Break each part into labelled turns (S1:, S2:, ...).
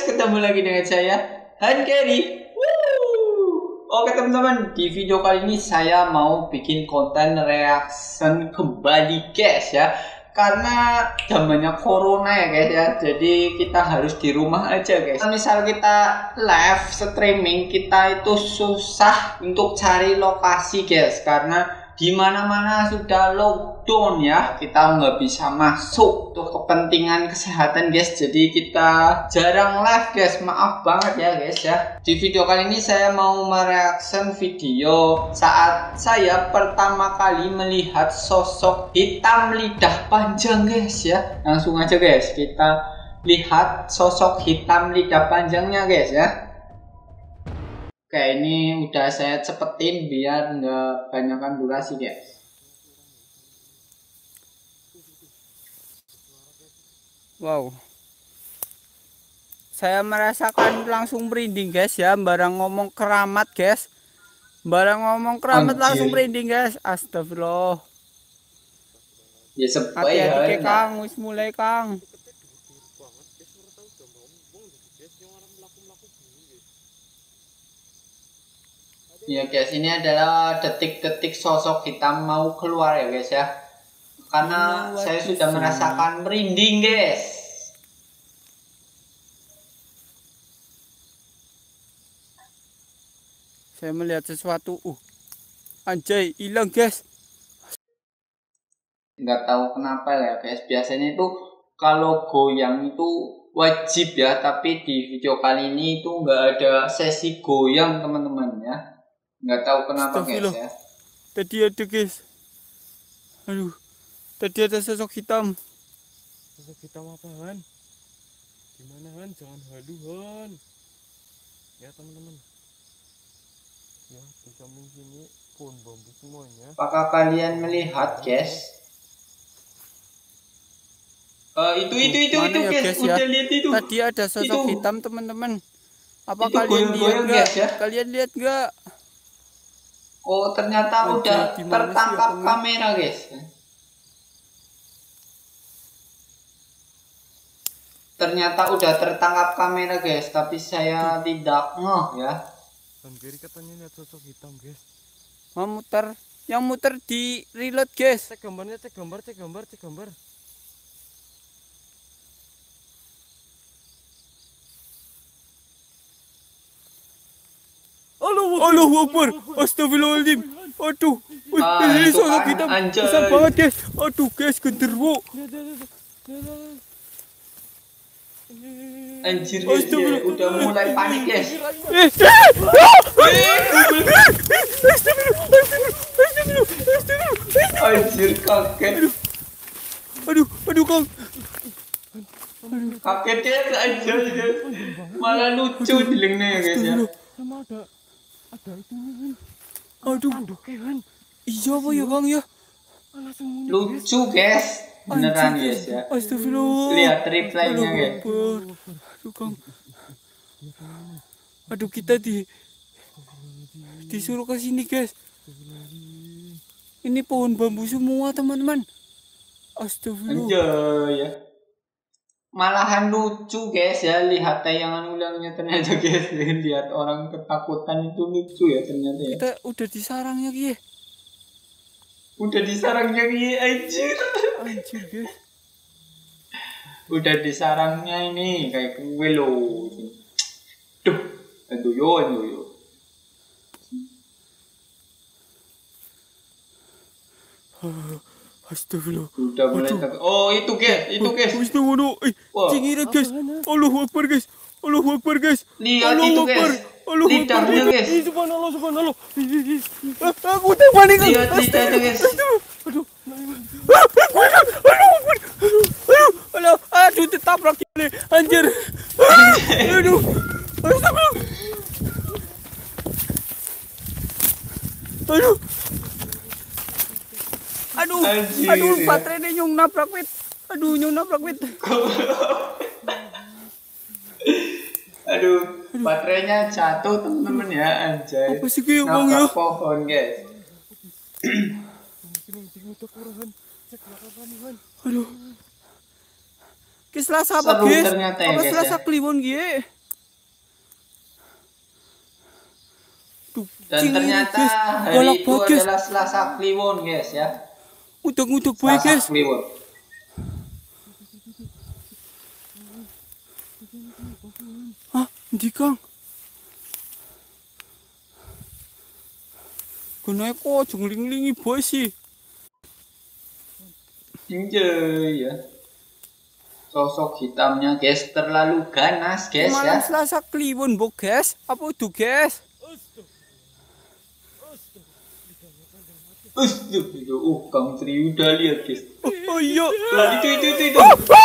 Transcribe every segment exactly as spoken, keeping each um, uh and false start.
S1: guys, ketemu lagi dengan saya Han Carry. Oke teman-teman, di video kali ini saya mau bikin konten reaction kembali guys ya. Karena zamannya corona ya guys ya, jadi kita harus di rumah aja guys. Misal kita live streaming, kita itu susah untuk cari lokasi guys, karena di mana-mana sudah lockdown ya, kita nggak bisa masuk untuk kepentingan kesehatan guys, jadi kita jarang live guys, maaf banget ya guys ya. Di video kali ini saya mau mereaction video saat saya pertama kali melihat sosok hitam lidah panjang guys ya. Langsung aja guys, kita lihat sosok hitam lidah panjangnya guys ya. Oke, ini udah saya cepetin biar nggak banyakkan durasi guys.
S2: Wow, saya merasakan langsung merinding guys ya. Barang ngomong keramat guys, barang ngomong keramat Anjir. Langsung merinding guys. Astagfirullah.
S1: Ya sebaik
S2: hati-hati Kang, wis mulai Kang.
S1: Ya guys, ini adalah detik-detik sosok hitam mau keluar ya guys ya. Karena oh, saya sudah sih. merasakan merinding guys.
S2: Saya melihat sesuatu. Uh, anjay, hilang guys.
S1: Nggak tahu kenapa ya guys. Biasanya itu kalau goyang itu wajib ya, tapi di video kali ini itu nggak ada sesi goyang teman-teman ya. Nggak tahu kenapa guys ya.
S2: Tadi ada guys. Aduh. Tadi ada sosok hitam.
S3: Sosok hitam apa Han? Gimana Han? Jangan halu Han. Ya teman-teman. Ya di samping sini pohon bambu semuanya.
S1: Apakah kalian melihat guys? Uh, itu itu itu
S2: Mana
S1: itu
S2: ya,
S1: guys.
S2: guys
S1: Udah
S2: ya?
S1: lihat itu.
S2: Tadi ada sosok itu. hitam teman-teman. Apa
S1: itu
S2: kalian lihat nggak?
S1: Ya?
S2: Kalian lihat nggak?
S1: Oh ternyata oh, udah tertangkap sih, kamera guys. Ternyata udah tertangkap kamera guys, tapi saya Tuh. tidak ngeh ya.
S3: Dan kiri katanya lihat sosok hitam guys.
S2: Mau muter, yang muter di reload guys.
S3: Cek gambarnya, cek gambar, cek gambar, cek gambar.
S2: Allahu Akbar. Astagfirullahaladzim. Aduh.
S1: Ah,
S2: ini sosok
S1: hitam
S2: besar banget guys. Aduh guys, genderuwo.
S1: Anjir guys, ya, udah mulai panik guys. Anjir kaget.
S2: Aduh, aduh Kang.
S1: Kaget guys, anjir guys. Malah lucu dilingnya ya guys ya.
S3: Sama ada ada itu kan.
S2: Aduh, iya apa ya Kang ya?
S1: Lucu guys, beneran guys ya.
S2: Astagfirullah.
S1: Lihat replaynya guys.
S2: Aduh Kang. Aduh kita di disuruh ke sini guys. Ini pohon bambu semua teman-teman. Astagfirullah.
S1: Anjay ya. Malahan lucu guys ya, lihat tayangan ulangnya ternyata guys. Lihat orang ketakutan itu lucu ya ternyata ya.
S2: Kita udah di sarangnya Ki.
S1: Udah di sarangnya Ki, anjir.
S2: Anjir guys.
S1: Udah di sarangnya ini kayak kue loh. Duh, aduh yo, aduh yo.
S2: Astagfirullah.
S1: Udah mulai tak... Oh itu guys, itu guys.
S2: Astagfirullah. Eh, cingirnya guys. Allahu Akbar guys. Allahu Akbar guys.
S1: Lihat itu guys. Lidahnya guys.
S2: Subhanallah, subhanallah. Aku tak panik.
S1: Lihat lidahnya guys.
S2: Aduh. Aduh. Aduh. Aduh, ditabrak ini. Anjir. Aduh. Astagfirullah. Aduh. Aduh, Anjir, aduh, ya. Baterainya nyung nabrak wit. Aduh, nyung nabrak wit.
S1: Aduh, baterainya jatuh temen-temen ya, anjay.
S2: Apa sih kayak bang ya?
S1: Pohon guys.
S2: Aduh, Ki Selasa apa,
S1: Seru
S2: guys?
S1: ternyata ya,
S2: Apa
S1: guys,
S2: Selasa
S1: ya.
S2: Kliwon gie? Duh,
S1: Dan
S2: cing ini,
S1: ternyata
S2: guys.
S1: hari
S2: Galak
S1: itu
S2: banget, guys.
S1: adalah Selasa Kliwon, guys ya.
S2: Uduk-uduk boy,
S1: Selasa
S2: guys.
S1: Kliwon.
S2: Hah, ndi Kang? Gunanya kok jengling-lingi boy sih.
S1: Anjay ya. Sosok hitamnya guys terlalu ganas guys
S2: Malam
S1: ya.
S2: Selasa Kliwon, bu guys. Apa itu, guys?
S1: Aduh, itu oh Kang Tri udah lihat guys.
S2: Oh, oh iya.
S1: Lah itu itu itu itu.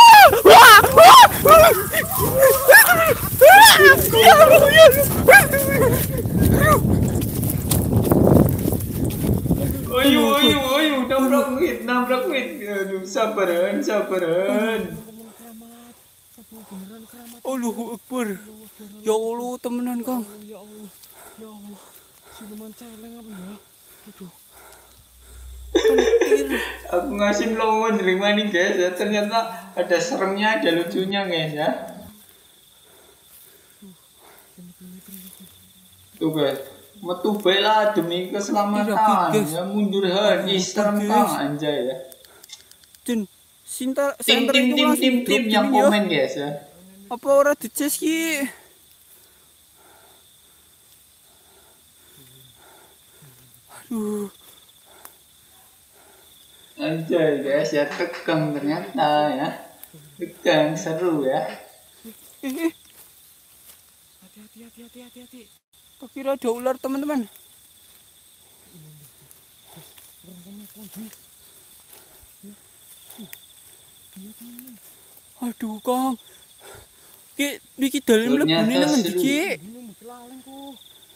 S1: Ayo ayo ayo nabrak wit nabrak wit. Aduh sabaran sabaran.
S2: Allahu Akbar. Ya Allah, temenan Kang.
S3: Ya Allah, ya Allah, siluman celeng apa ya? Aduh.
S1: Aku ngasih lowongan dari mana guys ya, ternyata ada seremnya ada lucunya guys ya. Tuh guys, metu bela demi keselamatan ya, mundur hadi serem Kang anjay ya.
S2: Jun, Sinta
S1: Tim
S2: center
S1: tim
S2: itu
S1: tim
S2: langsung
S1: tim tim
S2: drop
S1: yang
S2: gini ya.
S1: komen guys ya.
S2: Apa ora dices ki? Aduh,
S1: Anjay guys ya, tegang ternyata ya. Tegang seru ya.
S2: eh, eh,
S3: Hati-hati, hati-hati, hati-hati.
S2: tak kira ada ular teman-teman. Aduh Kang, ki biki dalam
S1: Ternyata
S2: lebih nang
S1: seru.
S2: ki.
S3: Ini kelaleng kok.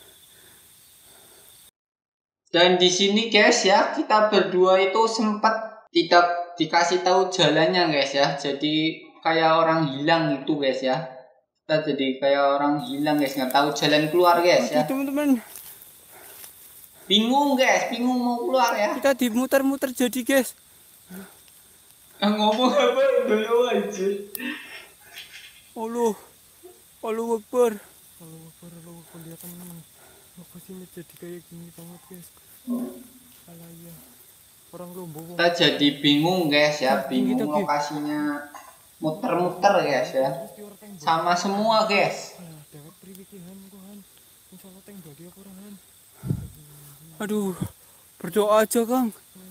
S1: Dan di sini guys ya, kita berdua itu sempat tidak dikasih tahu jalannya guys ya. Jadi kayak orang hilang itu guys ya. Kita jadi kayak orang hilang guys, nggak tahu jalan keluar guys ya.
S2: Teman-teman,
S1: Bingung guys, bingung mau keluar ya.
S2: kita dimuter-muter jadi guys.
S1: Ah, ngomong apa dulu aja.
S2: Allah, Allah Akbar.
S3: Kalau Akbar, kalau Akbar, lihat teman-teman. Lokasinya jadi kayak gini banget guys. Alah iya. Orang Lombok.
S1: Kita jadi bingung guys ya, bingung
S2: Kita, Ki.
S1: lokasinya. Muter-muter guys ya. Sama semua guys.
S3: Alah, dewek priwikihan Tuhan. Insyaallah teng badi apa orang.
S2: Aduh, berdoa aja Kang.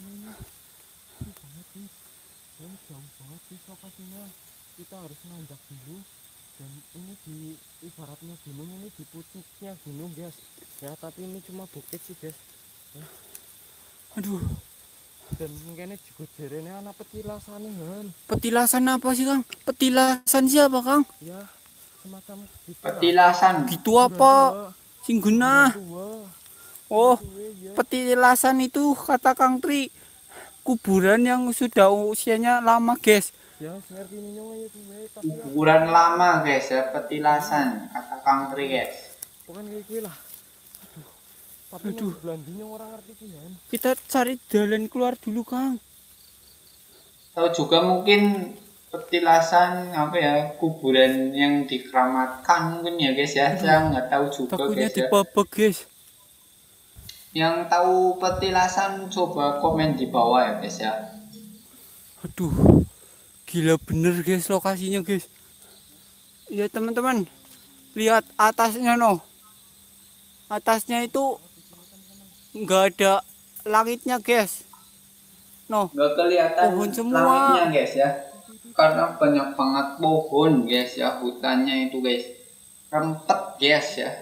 S3: Dan jauh banget sih lokasinya. Kita harus nanjak dulu. Dan ini di ibaratnya gunung ini di pucuknya gunung guys. Ya tapi ini cuma bukit sih guys. Ya.
S2: Aduh,
S3: Dan mungkin juga jerene anak petilasan kan.
S2: petilasan apa sih Kang? Petilasan siapa Kang?
S3: Ya semacam gitu lah.
S1: Petilasan.
S2: Gitu apa? Singguna.
S3: Tua.
S2: Oh,
S3: Tua, ya.
S2: petilasan itu kata Kang Tri. Kuburan yang sudah usianya lama guys.
S3: Ya ngerti ini nyonya ya tua tapi ya
S1: Kuburan lama guys ya, petilasan kata Kang Tri guys.
S3: bukan kayak gini lah. Aduh. Tapi
S2: Aduh.
S3: Aduh. Belandinya orang ngerti kan.
S2: Kita cari jalan keluar dulu Kang.
S1: Tahu juga mungkin petilasan apa ya, kuburan yang dikeramatkan mungkin ya guys ya. Saya nggak tahu juga
S2: Takutnya
S1: guys ya.
S2: dibabak guys.
S1: Yang tahu petilasan coba komen di bawah ya guys ya.
S2: Aduh, gila bener guys lokasinya guys. Ya teman-teman, lihat atasnya no. Atasnya itu nggak ada langitnya guys. No,
S1: Nggak kelihatan
S2: Pohon semua.
S1: langitnya guys ya. Karena banyak banget pohon guys ya, hutannya itu guys. Rempet guys ya.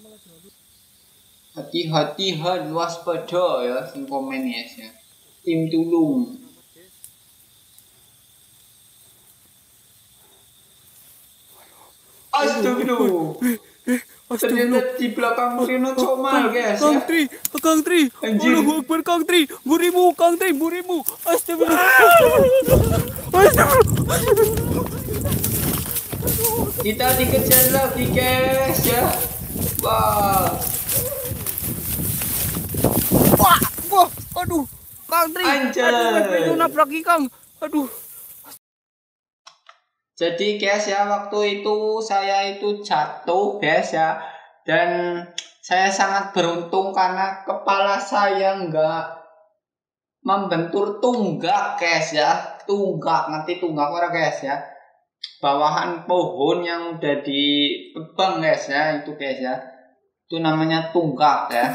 S1: Hati-hati, han waspada ya, sing komen guys ya. Tim tulung. Astagfirullah. Ternyata di belakang Rino Comal guys
S2: Kang
S1: ya.
S2: Tri, Kang Tri,
S1: Anjir.
S2: Allahu Akbar Kang Tri, burimu, Kang Tri, burimu, astagfirullah, astagfirullah.
S1: Kita dikejar lagi guys ya. Wah.
S2: Wah, wah, aduh, Kang Tri,
S1: Anjay.
S2: aduh, itu nabraki Kang, aduh.
S1: Jadi guys ya, waktu itu saya itu jatuh guys ya, dan saya sangat beruntung karena kepala saya nggak membentur tunggak guys ya. Tunggak, ngerti tunggak orang guys ya, bawahan pohon yang udah ditebang guys ya, itu guys ya, itu namanya tunggak ya.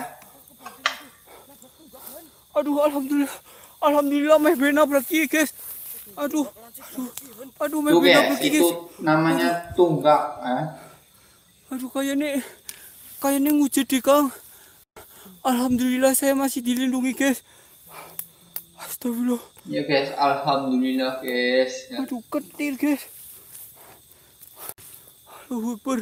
S2: Aduh, alhamdulillah, alhamdulillah meh bena berarti guys. Aduh, aduh, aduh meh
S1: Itu
S2: bena
S1: guys,
S2: berarti
S1: itu
S2: guys.
S1: namanya tunggak ya.
S2: Aduh, kayaknya kayaknya ngujet deh Kang. Alhamdulillah saya masih dilindungi guys. Astagfirullah.
S1: Ya guys, alhamdulillah guys ya.
S2: Aduh, ketir guys. Allahu Akbar.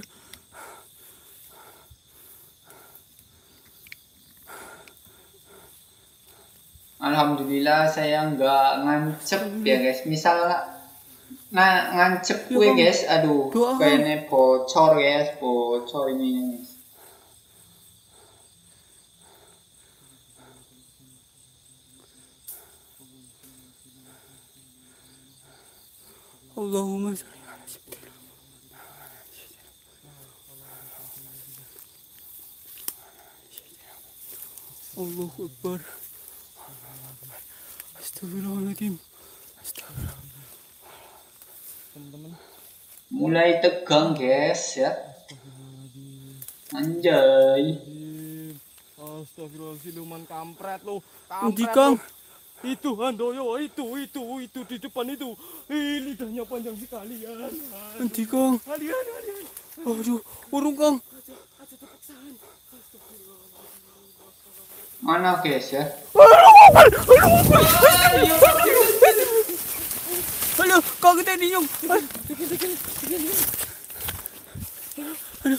S1: Alhamdulillah saya nggak ngancep ya guys. Misal nah ngancep
S2: Ya,
S1: gue
S2: Bang.
S1: guys, aduh
S2: Doa, Bang.
S1: kayaknya bocor guys, bocor ini guys.
S2: Allahumma sholli ala sayyidina Allahu Akbar. Astagfirullahaladzim. Astagfirullah.
S3: Teman-teman,
S1: Mulai tegang guys ya. Anjay.
S3: astagfirullah, siluman kampret lo.
S2: Endi,
S3: Kampret
S2: Kang?
S3: lo. Itu Handoyo, itu, itu, itu di depan itu. Ih, lidahnya panjang sekali ya.
S2: Endi, Kang?
S3: Alian, alian.
S2: Aduh, urung Kang.
S1: Mana guys ya?
S2: Halo, Kang kita di nyung. Aduh.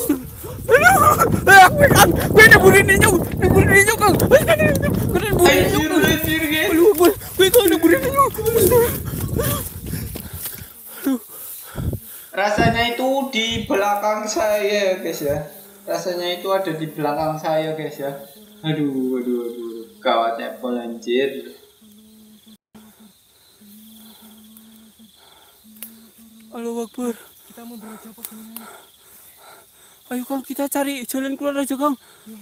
S2: Aduh, Kang, gue ada buri di nyung. Ada buri di nyung, Kang. Gue ada buri di nyung.
S1: Anjir, anjir guys.
S2: Aduh, gue, gue Kang ada buri di nyung. Aduh,
S1: Rasanya itu di belakang saya guys ya. Rasanya itu ada di belakang saya guys ya. Aduh, aduh, aduh, gawatnya pol anjir.
S2: Allahu Akbar.
S3: Kita mau belajar apa gimana?
S2: Ayo Kang, kita cari jalan keluar aja Kang.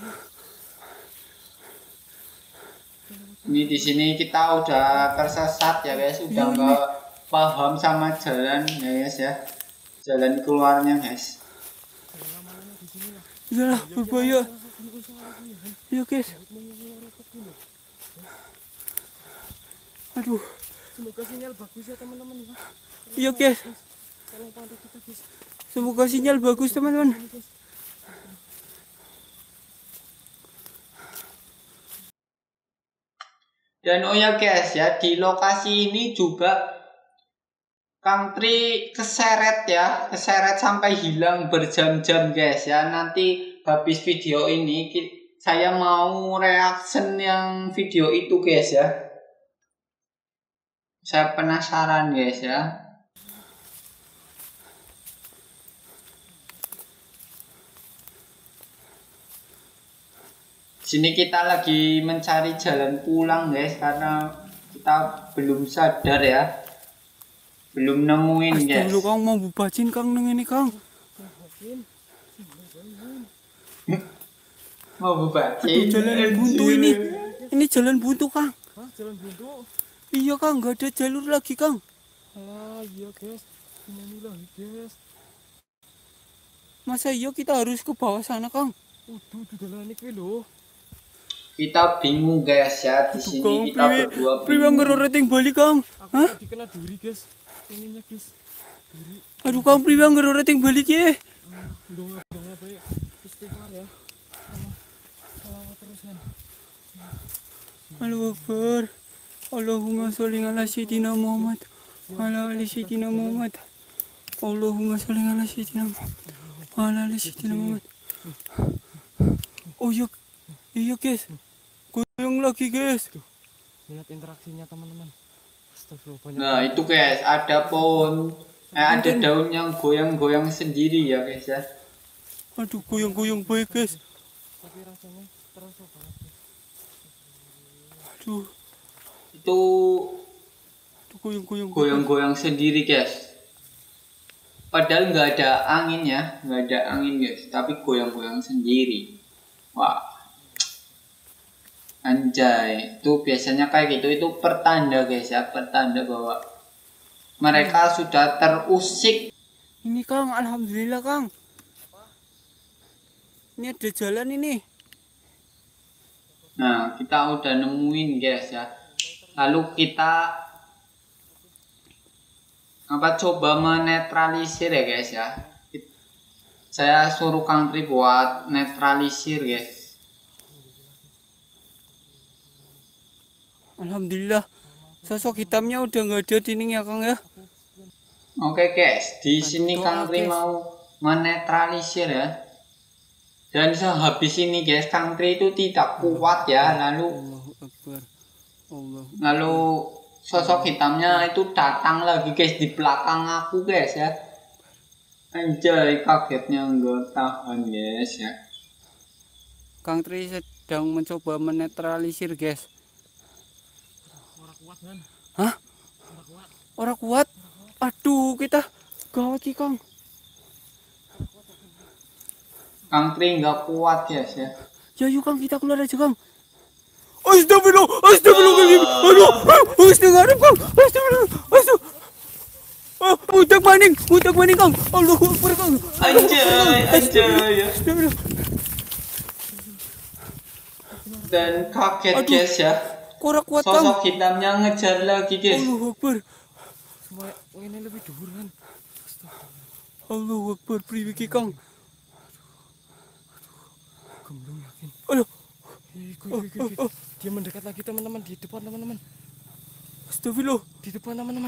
S1: Ini di sini kita udah tersesat ya guys, udah
S2: Iya,
S1: nggak paham sama jalan ya guys ya, jalan keluarnya guys.
S2: Iyalah, berbahaya. Iya guys. Aduh,
S3: Semoga sinyal bagus ya teman-teman ya.
S2: iya guys.
S3: Tolong bantu kita guys.
S2: Semoga sinyal bagus teman-teman.
S1: Dan oh ya guys ya, di lokasi ini juga Kang Tri keseret ya, keseret sampai hilang berjam-jam guys ya. Nanti habis video ini ki- saya mau reaction yang video itu guys ya. Saya penasaran guys ya. Sini kita lagi mencari jalan pulang guys, karena kita belum sadar ya, belum nemuin guys.
S2: Astagfirullah Kang, mau bubacin Kang neng ini Kang.
S1: Mau bubacin.
S2: Aduh, jalan buntu ini. Ini jalan buntu Kang.
S3: Hah, jalan buntu?
S2: Iya Kang, nggak ada jalur lagi Kang.
S3: Alah, iya guys. Inilah guys.
S2: Masa iya kita harus ke bawah sana Kang?
S3: Udah, udah jalan ini loh.
S1: Kita bingung guys ya, di
S2: Aduh,
S1: sini
S2: Kang,
S1: kita
S2: priwe-
S1: berdua
S2: priwe
S1: bingung.
S2: ngeroreting balik Kang.
S3: Aku
S2: Hah?
S3: tadi kena duri guys. Ininya guys. Duri.
S2: Aduh Kang, priwe ngeroreting balik ya.
S3: Doa, doa baik. Istighfar ya. Salawat terus kan.
S2: Allahu Akbar. Allahumma sholli ala sayyidina Muhammad wa ala ali sayyidina Muhammad. Allahumma sholli ala sayyidina Muhammad wa ala ali sayyidina Muhammad. Oh iya, iya guys. Goyang lagi guys.
S3: Lihat interaksinya teman-teman. Astagfirullah, banyak.
S1: Nah itu guys, ada pohon, eh, ada daun yang goyang-goyang sendiri ya guys ya.
S2: Aduh, goyang-goyang baik guys.
S3: Tapi rasanya terasa banget.
S2: Aduh,
S1: Itu
S2: aduh goyang-goyang.
S1: goyang-goyang sendiri guys. Padahal nggak ada angin ya, nggak ada angin guys, tapi goyang-goyang sendiri. Wah, anjay, itu biasanya kayak gitu, itu pertanda guys ya, pertanda bahwa mereka sudah terusik.
S2: Ini Kang, alhamdulillah Kang. Ini ada jalan ini.
S1: Nah, kita udah nemuin guys ya. Lalu kita apa coba menetralisir ya guys ya. Saya suruh Kang Tri buat netralisir guys.
S2: Alhamdulillah, sosok hitamnya udah nggak ada di sini ya Kang ya.
S1: Oke guys, di sini Kang Tri mau menetralisir ya. Dan sehabis ini guys, Kang Tri itu tidak kuat ya. Lalu
S2: Allahu Akbar. Allahu
S1: lalu sosok hitamnya itu datang lagi guys di belakang aku guys ya. Anjay, kagetnya nggak tahan guys ya.
S2: Kang Tri sedang mencoba menetralisir guys.
S3: Orang kuat kan?
S2: Hah?
S3: Orang kuat.
S2: Orang kuat? Aduh, kita gawat ki Kang.
S1: Kang Tri nggak kuat guys ya.
S2: Ya yuk Kang, kita keluar aja Kang. Astagfirullah, astagfirullah, aduh, astagfirullah, Kang, astagfirullah, astagfirullah. Ah, mutak maning, mutak maning Kang. Allahu Akbar Kang.
S1: Anjay, anjay ya.
S2: Astagfirullah.
S1: Dan kaget
S2: Aduh.
S1: guys ya.
S2: Kurang kuat Kang.
S1: Sosok hitamnya ngejar lagi guys.
S2: Allahu Akbar.
S3: Semua ini lebih dhuwur kan?
S2: Allahu Akbar, priwe ki Kang.
S3: Gemblung yakin.
S2: Aduh,
S3: Ih, gue, gue, gue. Dia mendekat lagi teman-teman, di depan teman-teman,
S2: astagfirullah.
S3: di depan teman-teman.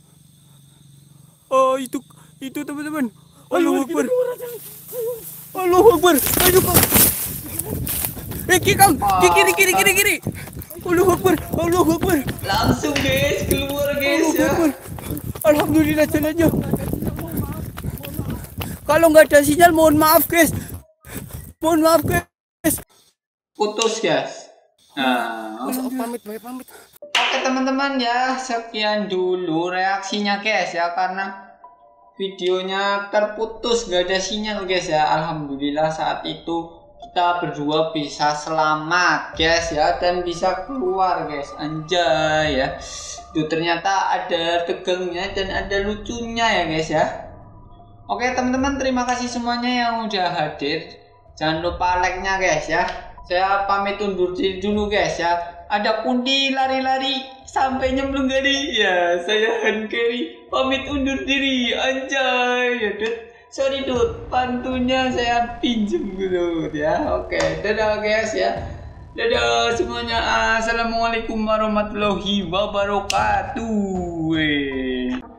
S2: Oh, itu itu teman-teman. Allahu Akbar. Allahu Akbar. Ayo Kang. Eh, ki Kang, ki kiri kiri kiri kiri. Allahu Akbar. Allahu Akbar.
S1: Langsung guys keluar guys
S2: Allahu
S1: ya.
S2: Akbar. Alhamdulillah jalannya. Kalau nggak ada sinyal, mohon maaf guys. Mohon maaf guys.
S1: Putus guys. Nah,
S3: Mas, oh, pamit, baik pamit.
S1: oke teman-teman ya, sekian dulu reaksinya guys ya, karena videonya terputus gak ada sinyal guys ya. Alhamdulillah saat itu kita berdua bisa selamat guys ya, dan bisa keluar guys. Anjay ya, itu ternyata ada tegangnya dan ada lucunya ya guys ya. Oke teman-teman, terima kasih semuanya yang udah hadir. Jangan lupa like-nya guys ya. Saya pamit undur diri dulu guys ya. Ada pundi lari-lari sampai nyemplung gadi. Ya, saya Hankeri pamit undur diri. Anjay, ya Dut. Sorry Dut, pantunya saya pinjem dulu ya. Oke, dadah guys ya. Dadah semuanya. Assalamualaikum warahmatullahi wabarakatuh.